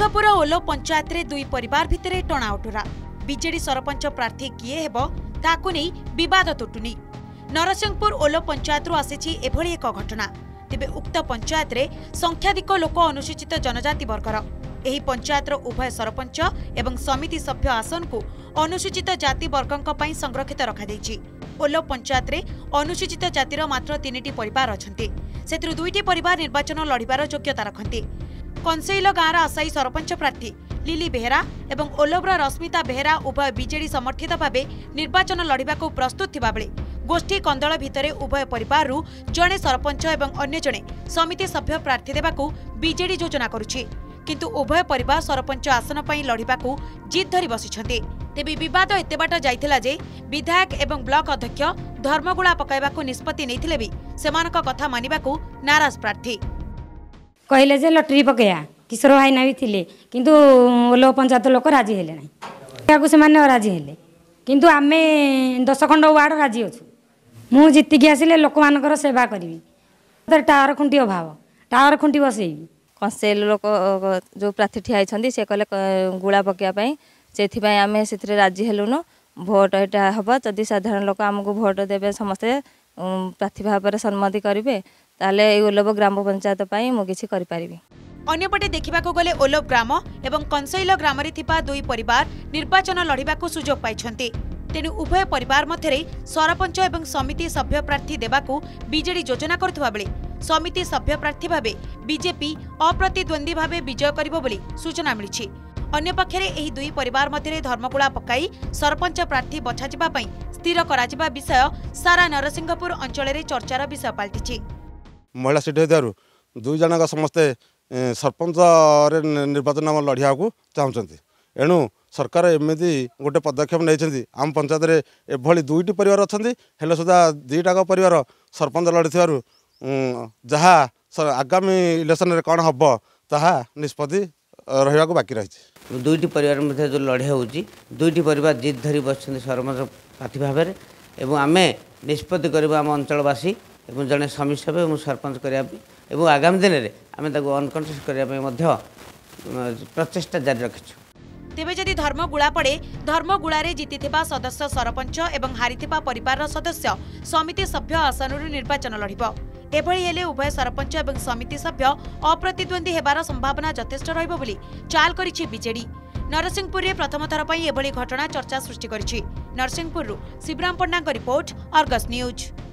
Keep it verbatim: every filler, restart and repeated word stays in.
नरसिंहपुर ओलो पंचायत रे दुई परिवार भितर टणाउटरा बीजेडी सरपंच प्रार्थी किए हेबो ताकू नै विवाद तुटुनी। नरसिंहपुर ओलो पंचायत रु आसीछि एभली एक घटना। तेबे उक्त पंचायत रे संख्याधिक लोक अनुसूचित जनजाति वर्गर। एही पंचायत रो उभय सरपंच एवं समिति सभ्य आसन को अनुसूचित जाति वर्गक पई संरक्षित रखा दैछि। ओलो पंचायत रे अनुसूचित जातिर मात्र तीन परिवार अछन्ते। सेतिरु दुईटी परिवार निर्वाचन लड़िबार योग्यता रखन्ते। कंसैल गाँर आशायी सरपंच प्रार्थी लिली बेहेरा एवं ओलोब्र रश्मिता बेहेरा उभय बीजेडी समर्थित भावे निर्वाचन लड़िबा को प्रस्तुत थिबा बेले गोष्ठी कंदल भितरे उभय परिवार रु जणे सरपंच एवं अन्य जणे समिति सभ्य प्रार्थी देबाकू बीजेडी योजना करुछि। किंतु उभय परिवार सरपंच आसन पई लड़िबाकू जिद धरी बसिछन्ते। तेबे विवाद एते बाट जाइथिला जे विधायक एवं ब्लॉक अध्यक्ष धर्मगुला पकाइबाकू निष्पत्ति नैथिले भी सेमानक कथा मानिबाकू नाराज प्रार्थी कहले जे लटरी पकेया किशोर भाईना भी थिले किंतु ओलो पंचायत लोक राजी हेले ना से राजी हेले किंतु आमे दस खंड वार्ड राजी अच्छु। मु जीतिकी आसिले लोक मानकर सेवा करी टावर खुंटी अभाव टावर खुंटी बसैबी कंसेल लोक जो प्रार्थी ठिया से कहले गुड़ा पकाइबाई से आम से राजी हेलुन भोट यहाँ हम जदि साधारण लोक आमको भोट देवे समस्ते प्रार्थी भाव में सम्मति करेंगे ताले ओलोब ग्राम पंचायत पाई मु किछि करि पारिबी। अन्यपटे देखिबाकू गले ओलोब ग्राम एवं कंसैल ग्राम रे थिपा दुई परिवार निर्वाचन लड़िबाकू सुजोग पाइछन्ते। तेनु उभय परिवार मध्यरे सरपंच एवं समिति सभ्य प्रार्थी देबाकू बीजेडी योजना करथुवा बेले समिति सभ्य प्रार्थी भावे बीजेपी अप्रतिद्वंदी भावे विजय करिबो बोली सूचना मिलिछि। अन्य पक्षरे एही दुई परिवार मध्यरे धर्मगुला पकाई सरपंच प्रार्थी बछाजिबा पई स्थिर कराजिबा विषय सारा नरसिंहपुर अंचल रे चर्चार विषय पाल्टिछि। महिला सीट हो दुई जन समस्ते सरपंच निर्वाचन लड़िया को चाहते एणु सरकार एमती गोटे पदक्षेप नहीं आम पंचायत रे एभली दुईटी परिवार अच्छा हेल्ले सुधा दुईटाक परिवार सरपंच लड़ी जहाँ आगामी इलेक्शन कौन हम ता निष्पत्ति रहा बाकी रही। दुईटी परिवार मध्य जो लड़े हो दुईटी परिवार जिद धरी बस सरपंच प्रार्थी भाव में आम निष्पत्ति करवा आम अंचलवासी एवं जड़े समिति सभ्य और सरपंच करने आगामी दिन में आम अनकंटेस्ट करने प्रचेषा जारी रखिछु। तेबे जदि धर्मगुला पड़े धर्मगुला रे जीतिथिबा सदस्य सरपंच एवं हारिथिबा परिवार सदस्य समिति सभ्य आसनरु निर्वाचन लड़िबो। एभली हेले उभय सरपंच एवं समिति सभ्य अप्रतिद्वंदी हेबार संभावना यथेष्ट रहिबो बोली चाल करिछि बीजेडी। नरसिंहपुर रे प्रथम थर पई एभली घटना चर्चा सृष्टि करिछि। Narsinghpur Shivram Panda report Argus news.